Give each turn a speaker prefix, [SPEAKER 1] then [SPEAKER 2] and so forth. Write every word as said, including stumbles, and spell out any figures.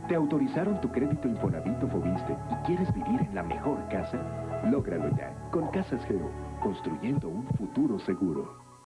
[SPEAKER 1] ¿Te autorizaron tu crédito Infonavit o Fobiste y quieres vivir en la mejor casa? Lógralo ya con Casas Geo, construyendo un futuro seguro.